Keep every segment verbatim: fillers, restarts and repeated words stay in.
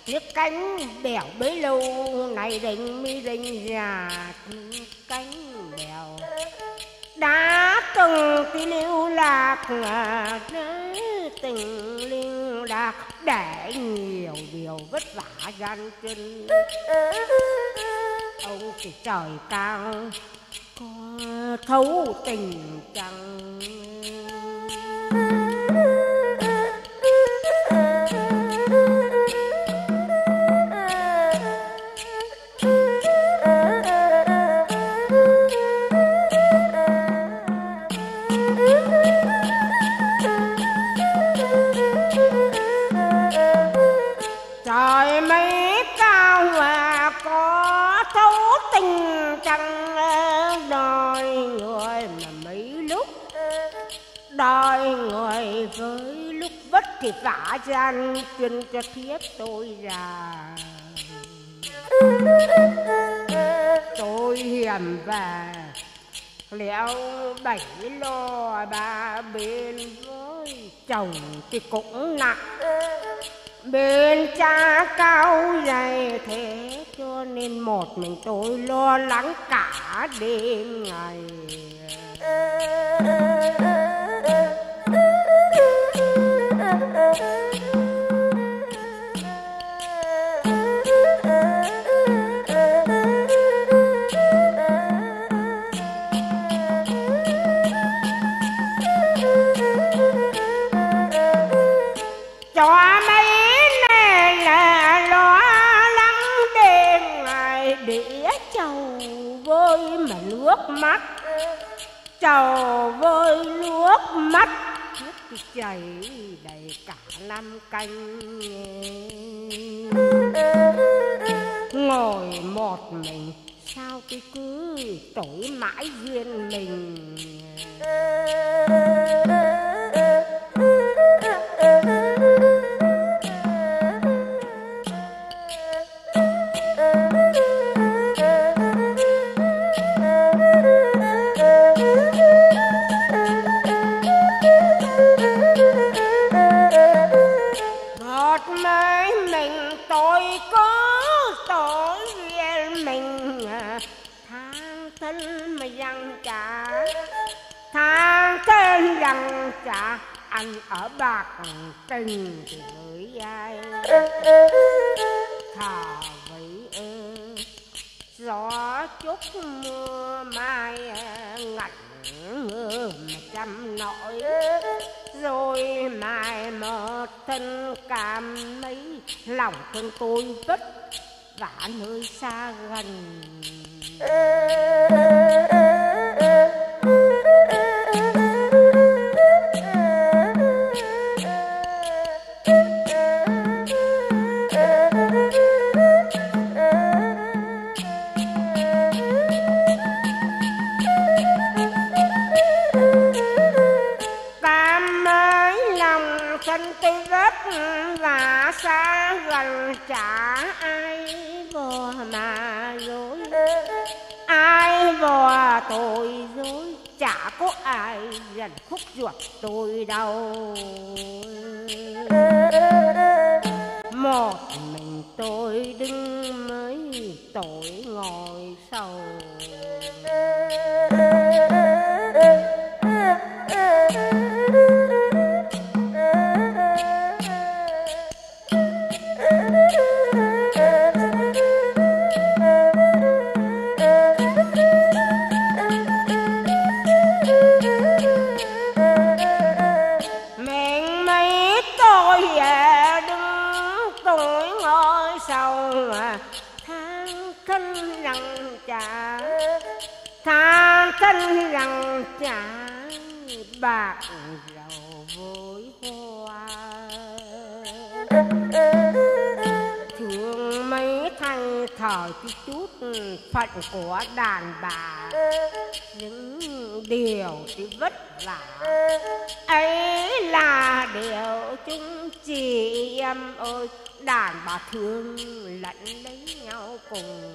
chiếc cánh đèo bấy lâu này đình mi đình già cánh đèo đã từng tí lưu lạc tình lưu lạc để nhiều điều vất vả gian chân. Ông thì trời cao có thấu tình chẳng. Trời mấy cao và có thấu tình chẳng, đòi người mà mấy lúc đòi người với lúc vất thì vả gian chân cho thiếp tôi già. Tôi hiểm và léo bảy lo ba bên với chồng thì cũng nặng, bên cha cao dày thế cho nên một mình tôi lo lắng cả đêm ngày. Cho mấy này là lo lắng đêm ngày để chầu với mà nước mắt, chầu với nước mắt nước thì chảy đầy cả năm canh. Ngồi một mình sao tôi cứ tối mãi duyên mình. Rằng chả anh ở bạc tình thì với ai thà vậy ơ gió chút mưa mai ngặt mưa mà trăm nỗi rồi mai một thân cảm mấy lòng thương tôi vất vả nơi xa gần. Và xa gần chả ai vò mà dối, ai vò tôi dối chả có ai dần khúc ruột tôi đâu. Một mình tôi đứng mới tội ngồi sầu. Thân rằng chả bạc dầu với hoa, thương mấy thanh thời cái chút phận của đàn bà, những điều thì vất vả ấy là điều chúng chị em ơi, đàn bà thương lẫn lấy nhau cùng.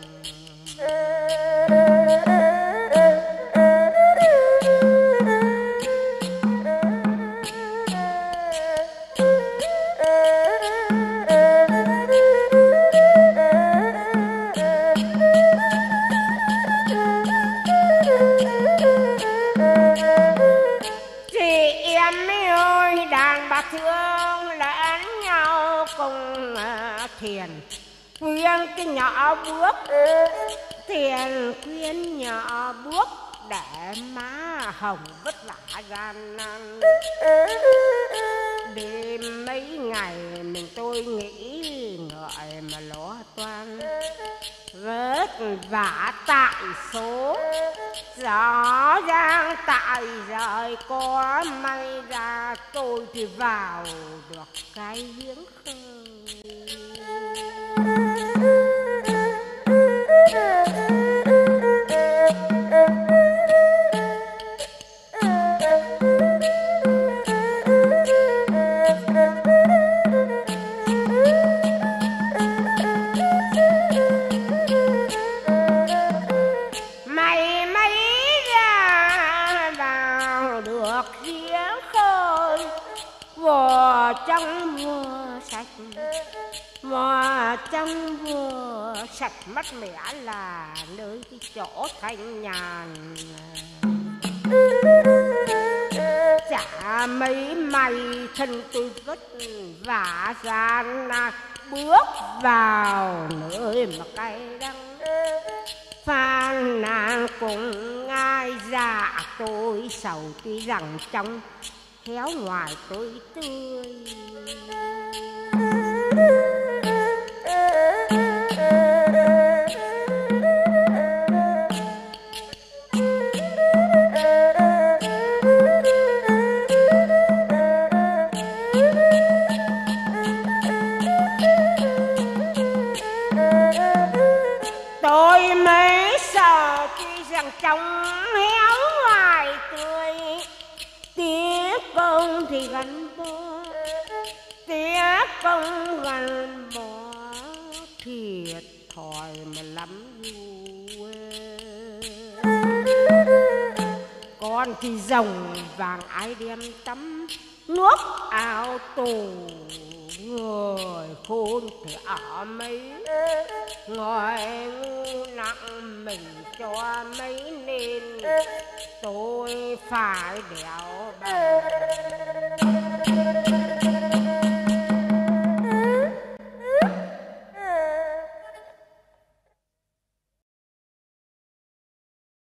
thiền khuyên cái nhỏ bước, thiền khuyên nhỏ bước để má hồng vất vả gian nan. Đêm mấy ngày mình tôi nghĩ ngợi mà lo toan, vất vả tại số rõ ràng tại rời có may ra tôi thì vào được cái giếng khơi. Mày mấy ra vào được giếng khơi, vừa trong vừa sạch, vừa trong vừa sạch mất mẻ là nơi cái chỗ thanh nhàn. Chả mấy may thân tôi vất vả gian nan bước vào nơi mà cay đắng, phàn nàn cùng ai dạ tôi sầu tuy rằng trong khéo ngoài tôi tươi. Tôi mới sợ tuy rằng trong héo ngoài tươi, tiếc công thì gắn bó, tiếc công gắn bó thiệt thòi mà lắm dù. Còn thì rồng vàng ai đem tắm nước áo tù, người khôn thì ở mấy ngồi ngu nặng mình cho mấy nên tôi phải đèo bằng.